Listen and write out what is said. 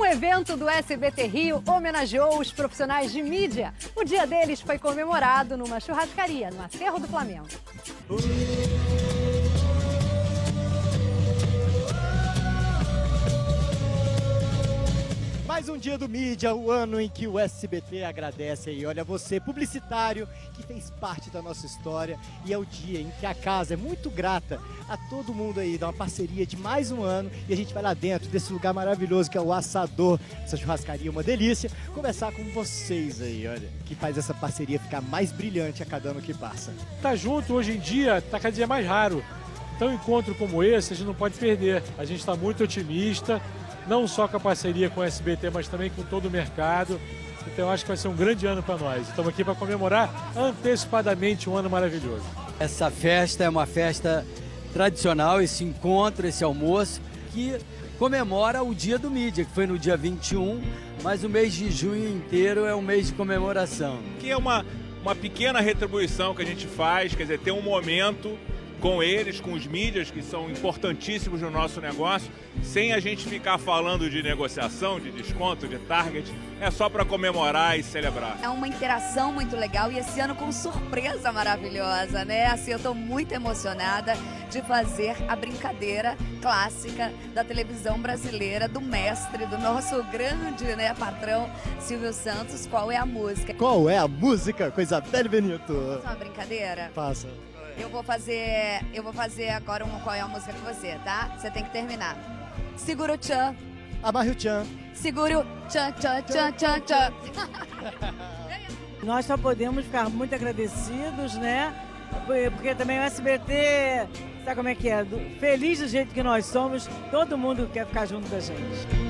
evento do SBT Rio homenageou os profissionais de mídia. O dia deles foi comemorado numa churrascaria no Acerro do Flamengo. Mais um dia do Mídia, o ano em que o SBT agradece aí, olha, você, publicitário, que fez parte da nossa história, e é o dia em que a casa é muito grata a todo mundo aí, dá uma parceria de mais um ano, e a gente vai lá dentro desse lugar maravilhoso que é o Assador, essa churrascaria, uma delícia, conversar com vocês aí, olha, que faz essa parceria ficar mais brilhante a cada ano que passa. Tá junto hoje em dia tá cada dia mais raro, então um encontro como esse a gente não pode perder, a gente está muito otimista, não só com a parceria com o SBT, mas também com todo o mercado. Então eu acho que vai ser um grande ano para nós. Estamos aqui para comemorar antecipadamente um ano maravilhoso. Essa festa é uma festa tradicional, esse encontro, esse almoço, que comemora o Dia do Mídia, que foi no dia 21, mas o mês de junho inteiro é um mês de comemoração. Que é uma pequena retribuição que a gente faz, quer dizer, ter um momento com eles, com os mídias que são importantíssimos no nosso negócio, sem a gente ficar falando de negociação, de desconto, de target, é só para comemorar e celebrar. É uma interação muito legal e esse ano com surpresa maravilhosa, né? Assim, eu estou muito emocionada de fazer a brincadeira clássica da televisão brasileira, do mestre, do nosso grande, né, patrão Silvio Santos. Qual é a música? Qual é a música, coisa bela e bonito? Faça uma brincadeira? Faça. Eu vou fazer agora qual é a música com você, tá? Você tem que terminar. Segura o tchan. Amarre o tchan. Segura o tchan, tchan, tchan, tchan, tchan. Nós só podemos ficar muito agradecidos, né? Porque também o SBT, sabe como é que é? Feliz do jeito que nós somos, todo mundo quer ficar junto da gente.